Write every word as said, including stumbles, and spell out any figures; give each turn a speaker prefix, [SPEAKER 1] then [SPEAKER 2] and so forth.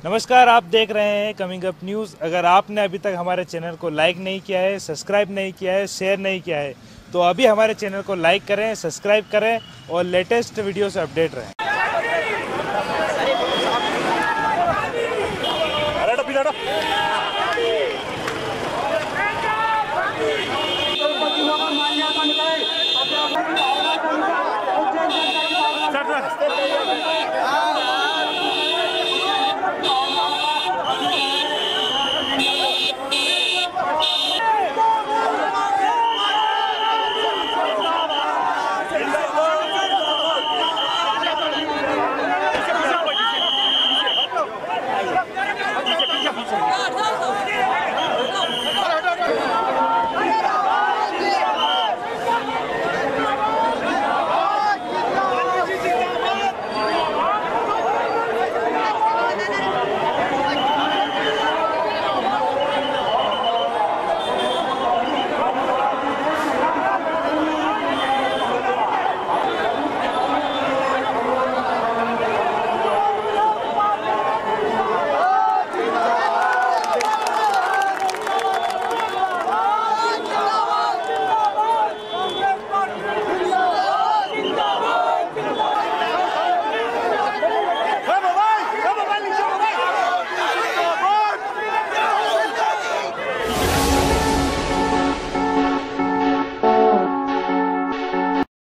[SPEAKER 1] नमस्कार, आप देख रहे हैं कमिंग अप न्यूज़। अगर आपने अभी तक हमारे चैनल को लाइक नहीं किया है, सब्सक्राइब नहीं किया है, शेयर नहीं किया है, तो अभी हमारे चैनल को लाइक करें, सब्सक्राइब करें और लेटेस्ट वीडियो से अपडेट रहें।